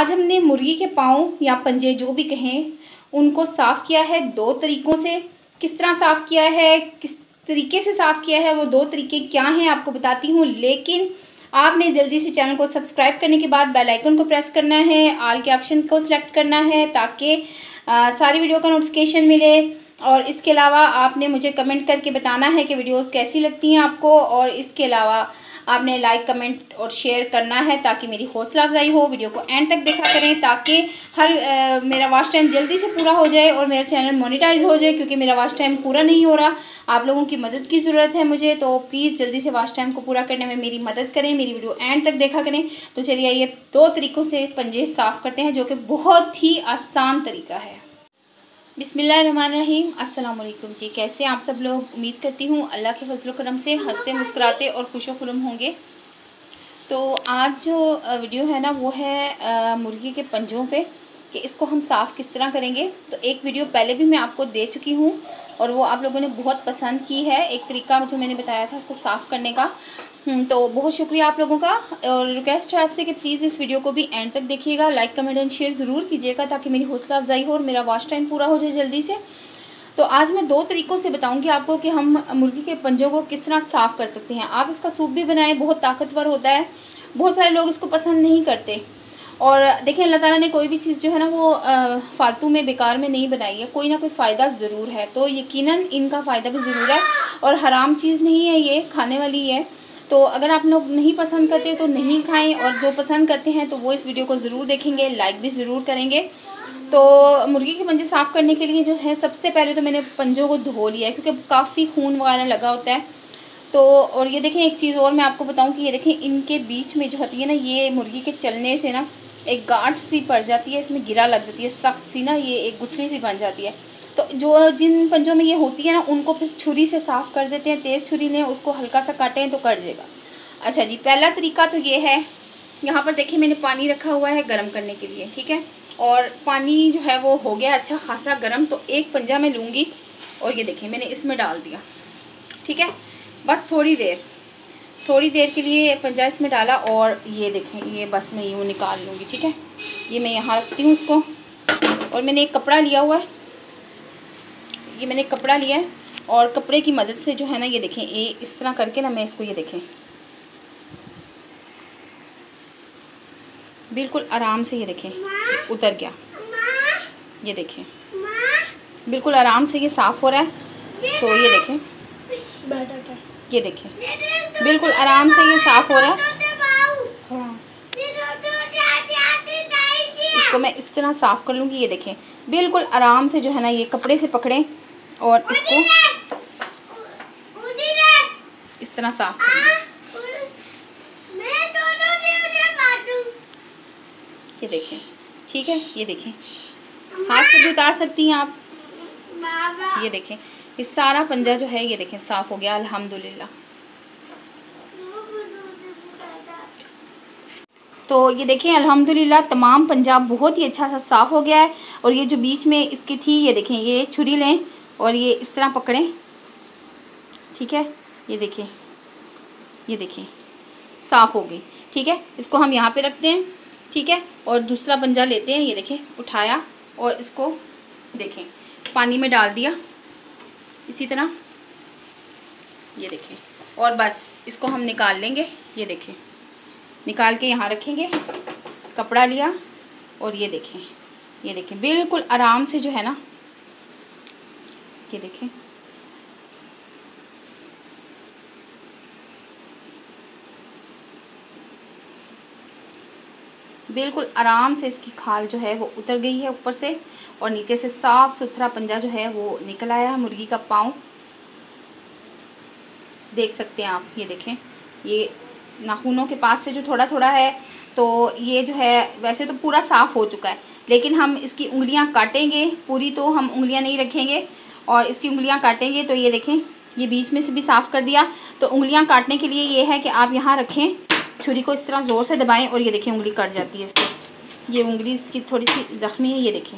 आज हमने मुर्गी के पाँव या पंजे जो भी कहें उनको साफ़ किया है 2 तरीक़ों से। किस तरह साफ़ किया है, किस तरीके से साफ़ किया है, वो 2 तरीके क्या हैं आपको बताती हूँ। लेकिन आपने जल्दी से चैनल को सब्सक्राइब करने के बाद बेल आइकन को प्रेस करना है, ऑल के ऑप्शन को सिलेक्ट करना है ताकि सारी वीडियो का नोटिफिकेशन मिले। और इसके अलावा आपने मुझे कमेंट करके बताना है कि वीडियोस कैसी लगती हैं आपको। और इसके अलावा आपने लाइक, कमेंट और शेयर करना है ताकि मेरी हौसला अफजाई हो। वीडियो को एंड तक देखा करें ताकि मेरा वॉच टाइम जल्दी से पूरा हो जाए और मेरा चैनल मोनेटाइज हो जाए, क्योंकि मेरा वॉच टाइम पूरा नहीं हो रहा। आप लोगों की मदद की ज़रूरत है मुझे, तो प्लीज़ जल्दी से वॉच टाइम को पूरा करने में मेरी मदद करें, मेरी वीडियो एंड तक देखा करें। तो चलिए आइए 2 तरीक़ों से पंजे साफ़ करते हैं, जो कि बहुत ही आसान तरीका है। बिस्मिल्लाहिर्रहमानिर्रहीम। अस्सलाम वालेकुम जी, कैसे आप सब लोग। उम्मीद करती हूँ अल्लाह के फजल करम से हंसते मुस्कुराते और खुशो खुरम होंगे। तो आज जो वीडियो है ना वो है मुर्गी के पंजों पे कि इसको हम साफ़ किस तरह करेंगे। तो एक वीडियो पहले भी मैं आपको दे चुकी हूँ और वो आप लोगों ने बहुत पसंद की है, एक तरीका जो मैंने बताया था इसको साफ़ करने का। तो बहुत शुक्रिया आप लोगों का। और रिक्वेस्ट है आपसे कि प्लीज़ इस वीडियो को भी एंड तक देखिएगा, लाइक, कमेंट एंड शेयर ज़रूर कीजिएगा ताकि मेरी हौसला अफजाई हो और मेरा वॉच टाइम पूरा हो जाए जल्दी से। तो आज मैं 2 तरीक़ों से बताऊंगी आपको कि हम मुर्गी के पंजों को किस तरह साफ़ कर सकते हैं। आप इसका सूप भी बनाएं, बहुत ताकतवर होता है। बहुत सारे लोग इसको पसंद नहीं करते। और देखिए अल्लाह ताला ने कोई भी चीज़ जो है ना वो फालतू में, बेकार में नहीं बनाई है, कोई ना कोई फ़ायदा ज़रूर है। तो यकीनन इनका फ़ायदा भी ज़रूर है और हराम चीज़ नहीं है, ये खाने वाली है। तो अगर आप लोग नहीं पसंद करते तो नहीं खाएं, और जो पसंद करते हैं तो वो इस वीडियो को ज़रूर देखेंगे, लाइक भी ज़रूर करेंगे। तो मुर्गी के पंजे साफ़ करने के लिए जो है सबसे पहले तो मैंने पंजों को धो लिया है, क्योंकि काफ़ी खून वगैरह लगा होता है। तो और ये देखें, एक चीज़ और मैं आपको बताऊं कि ये देखें इनके बीच में जो होती है ना, ये मुर्गी के चलने से ना एक गांठ सी पड़ जाती है, इसमें गिरा लग जाती है सख्त सी ना, ये एक गुठली सी बन जाती है। तो जो जिन पंजों में ये होती है ना उनको फिर छुरी से साफ़ कर देते हैं, तेज़ छुरी लें, उसको हल्का सा काटें तो कट जाएगा। अच्छा जी, पहला तरीका तो ये है, यहाँ पर देखिए मैंने पानी रखा हुआ है गर्म करने के लिए, ठीक है। और पानी जो है वो हो गया अच्छा खासा गर्म। तो एक पंजा मैं लूँगी और ये देखिए मैंने इसमें डाल दिया, ठीक है। बस थोड़ी देर के लिए पंजा इसमें डाला और ये देखें, ये बस मैं यूँ निकाल लूँगी, ठीक है। ये मैं यहाँ रखती हूँ उसको। और मैंने एक कपड़ा लिया हुआ है, ये मैंने कपड़ा लिया है और कपड़े की मदद से जो है ना ये देखें, ये इस तरह करके ना मैं इसको, ये देखें बिल्कुल आराम से, ये देखें उतर गया, ये देखें बिल्कुल आराम से ये साफ़ हो रहा है। तो ये देखें, ये देखें बिल्कुल आराम से ये साफ़ हो रहा है। इसको मैं इस तरह साफ़ कर लूँगी, ये देखें बिल्कुल आराम से जो है ना ये कपड़े से पकड़ें और इसको इस तरह साफ़ करें। ये देखें, ठीक है, ये देखें हाथ से भी उतार सकती हैं आप। ये देखें ये सारा पंजा जो है ये देखें साफ़ हो गया अल्हम्दुलिल्लाह। तो ये देखें अल्हम्दुलिल्लाह तमाम पंजा बहुत ही अच्छा सा साफ़ हो गया है। और ये जो बीच में इसकी थी, ये देखें, ये छुरी लें और ये इस तरह पकड़ें, ठीक है। ये देखें, ये देखें साफ़ हो गई, ठीक है। इसको हम यहाँ पे रखते हैं, ठीक है। और दूसरा पंजा लेते हैं, ये देखें उठाया और इसको देखें पानी में डाल दिया इसी तरह, ये देखें। और बस इसको हम निकाल लेंगे, ये देखें निकाल के यहाँ रखेंगे। कपड़ा लिया और ये देखें बिल्कुल आराम से जो है ना, ये देखें बिल्कुल आराम से इसकी खाल जो है वो उतर गई है ऊपर से, और नीचे से साफ़ सुथरा पंजा जो है वो निकल आया है मुर्गी का पाँव, देख सकते हैं आप। ये देखें ये नाखूनों के पास से जो थोड़ा थोड़ा है, तो ये जो है वैसे तो पूरा साफ़ हो चुका है, लेकिन हम इसकी उंगलियां काटेंगे, पूरी तो हम उंगलियां नहीं रखेंगे और इसकी उंगलियां काटेंगे। तो ये देखें ये बीच में से भी साफ़ कर दिया। तो उंगलियां काटने के लिए ये है कि आप यहाँ रखें, छुरी को इस तरह ज़ोर से दबाएं और ये देखें उंगली कट जाती है इसकी। ये उंगली इसकी थोड़ी सी ज़ख्मी है, ये देखें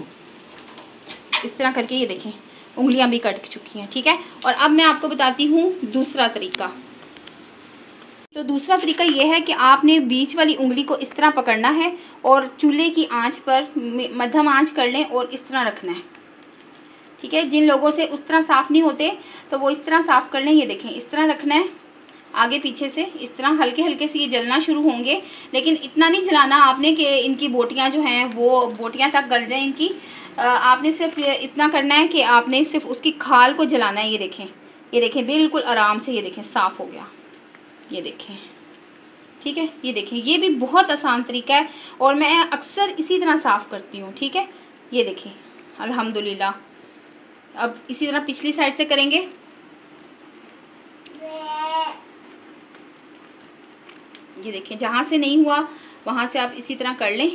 इस तरह करके, ये देखें उंगलियां भी कट चुकी हैं, ठीक है। और अब मैं आपको बताती हूँ दूसरा तरीका। तो दूसरा तरीका ये है कि आपने बीच वाली उंगली को इस तरह पकड़ना है और चूल्हे की आंच पर मध्यम आंच कर लें और इस तरह रखना है। ठीक है, जिन लोगों से उस तरह साफ़ नहीं होते तो वो इस तरह साफ़ कर लें। ये देखें, इस तरह रखना है, आगे पीछे से इस तरह हल्के हल्के से ये जलना शुरू होंगे, लेकिन इतना नहीं जलाना आपने कि इनकी बोटियाँ जो हैं वो बोटियाँ तक गल जाएँ इनकी। आपने सिर्फ इतना करना है कि आपने सिर्फ उसकी खाल को जलाना है। ये देखें बिल्कुल आराम से, ये देखें साफ़ हो गया, ये देखें। ठीक है, ये देखें, ये भी बहुत आसान तरीका है और मैं अक्सर इसी तरह साफ़ करती हूँ। ठीक है, ये देखें अल्हम्दुलिल्लाह। अब इसी तरह पिछली साइड से करेंगे। ये देखें, जहाँ से नहीं हुआ वहाँ से आप इसी तरह कर लें।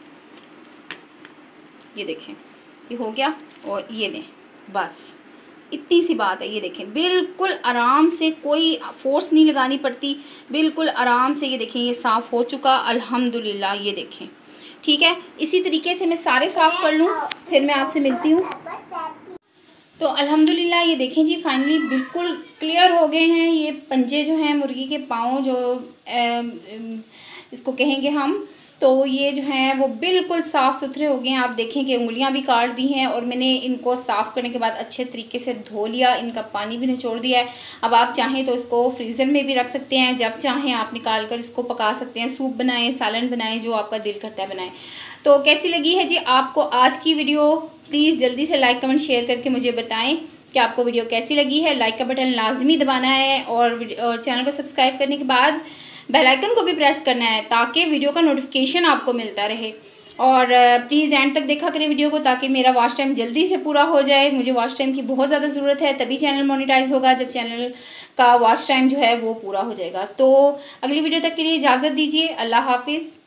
ये देखें, ये हो गया और ये लें, बस इतनी सी बात है। ये देखें बिल्कुल आराम से, कोई फोर्स नहीं लगानी पड़ती, बिल्कुल आराम से। ये देखें ये साफ़ हो चुका अल्हम्दुलिल्लाह। ये देखें, ठीक है, इसी तरीके से मैं सारे साफ़ कर लूँ, फिर मैं आपसे मिलती हूँ। तो अल्हम्दुलिल्लाह ये देखें जी, फाइनली बिल्कुल क्लियर हो गए हैं ये पंजे जो हैं मुर्गी के पाँव, जो इसको कहेंगे हम। तो ये जो हैं वो बिल्कुल साफ़ सुथरे हो गए हैं। आप देखें कि उंगलियां भी काट दी हैं और मैंने इनको साफ़ करने के बाद अच्छे तरीके से धो लिया, इनका पानी भी निचोड़ दिया है। अब आप चाहें तो इसको फ्रीज़र में भी रख सकते हैं, जब चाहें आप निकाल कर इसको पका सकते हैं, सूप बनाएं, सालन बनाएं, जो आपका दिल करता है बनाएं। तो कैसी लगी है जी आपको आज की वीडियो? प्लीज़ जल्दी से लाइक कमेंट शेयर करके मुझे बताएं कि आपको वीडियो कैसी लगी है। लाइक का बटन लाजमी दबाना है और चैनल को सब्सक्राइब करने के बाद बेल आइकन को भी प्रेस करना है ताकि वीडियो का नोटिफिकेशन आपको मिलता रहे। और प्लीज़ एंड तक देखा करें वीडियो को ताकि मेरा वॉच टाइम जल्दी से पूरा हो जाए। मुझे वॉच टाइम की बहुत ज़्यादा ज़रूरत है, तभी चैनल मोनेटाइज होगा जब चैनल का वॉच टाइम जो है वो पूरा हो जाएगा। तो अगली वीडियो तक के लिए इजाज़त दीजिए। अल्लाह हाफिज़।